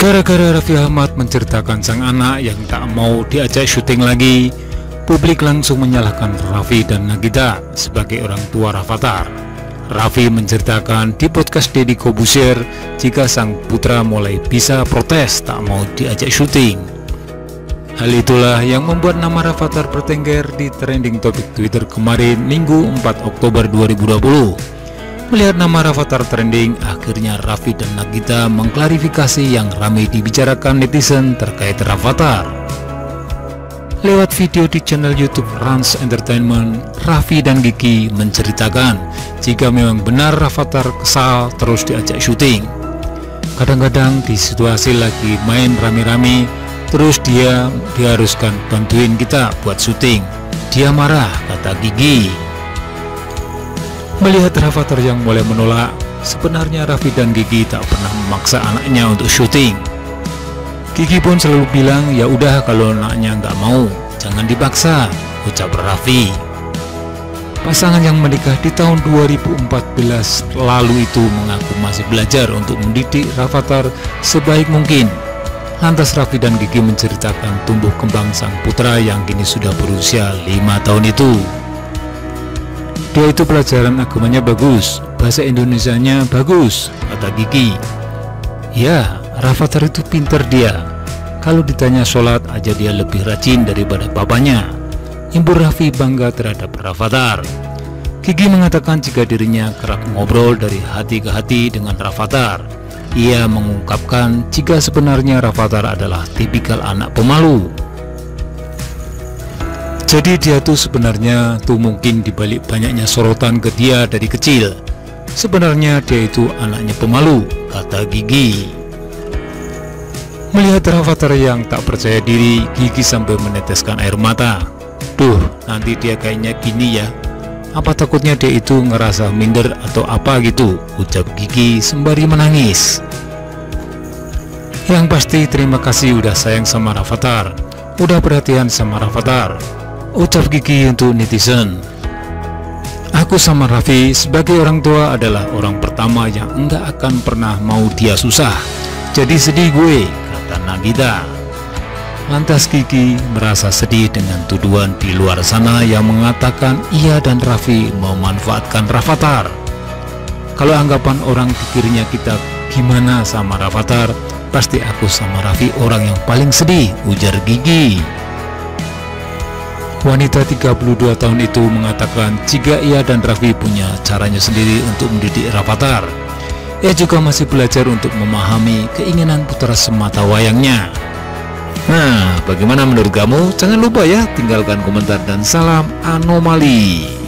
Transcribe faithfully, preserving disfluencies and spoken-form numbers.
Gara-gara Raffi Ahmad menceritakan sang anak yang tak mau diajak syuting lagi, publik langsung menyalahkan Raffi dan Nagita sebagai orang tua Rafatthar. Raffi menceritakan di podcast Deddy Corbuzier jika sang putra mulai bisa protes tak mau diajak syuting. Hal itulah yang membuat nama Rafatthar bertengger di trending topik Twitter kemarin Minggu empat Oktober dua ribu dua puluh. Melihat nama Rafatthar trending, akhirnya Raffi dan Nagita mengklarifikasi yang ramai dibicarakan netizen terkait Rafatthar. Lewat video di channel YouTube Rans Entertainment, Raffi dan Gigi menceritakan jika memang benar Rafatthar kesal terus diajak syuting. Kadang-kadang di situasi lagi main rame-rame, terus dia diharuskan bantuin kita buat syuting. Dia marah, kata Gigi. Melihat Rafatthar yang mulai menolak, sebenarnya Raffi dan Gigi tak pernah memaksa anaknya untuk syuting. Gigi pun selalu bilang, ya udah kalau anaknya nggak mau, jangan dipaksa, ucap Raffi. Pasangan yang menikah di tahun dua ribu empat belas lalu itu mengaku masih belajar untuk mendidik Rafatthar sebaik mungkin. Lantas Raffi dan Gigi menceritakan tumbuh kembang sang putra yang kini sudah berusia lima tahun itu. Dia itu pelajaran agamanya bagus, bahasa Indonesianya bagus, kata Gigi. Ya, Rafatthar itu pinter dia. Kalau ditanya sholat aja dia lebih rajin daripada bapaknya. Ibu Raffi bangga terhadap Rafatthar. Gigi mengatakan jika dirinya kerap ngobrol dari hati ke hati dengan Rafatthar. Ia mengungkapkan jika sebenarnya Rafatthar adalah tipikal anak pemalu. Jadi dia tuh sebenarnya tuh mungkin dibalik banyaknya sorotan ke dia dari kecil, sebenarnya dia itu anaknya pemalu, kata Gigi. Melihat Rafatthar yang tak percaya diri, Gigi sampai meneteskan air mata. Duh, nanti dia kayaknya gini ya. Apa takutnya dia itu ngerasa minder atau apa gitu, ucap Gigi sembari menangis. Yang pasti terima kasih udah sayang sama Rafatthar, udah perhatian sama Rafatthar, ucap Gigi untuk netizen. Aku sama Raffi sebagai orang tua adalah orang pertama yang enggak akan pernah mau dia susah. Jadi sedih gue, kata Nagita. Lantas Gigi merasa sedih dengan tuduhan di luar sana yang mengatakan ia dan Raffi memanfaatkan Rafatthar. Kalau anggapan orang pikirnya kita gimana sama Rafatthar, pasti aku sama Raffi orang yang paling sedih, ujar Gigi. Wanita tiga puluh dua tahun itu mengatakan jika ia dan Raffi punya caranya sendiri untuk mendidik Rafatthar. Ia juga masih belajar untuk memahami keinginan putra semata wayangnya. Nah, bagaimana menurut kamu? Jangan lupa ya, tinggalkan komentar dan salam anomali.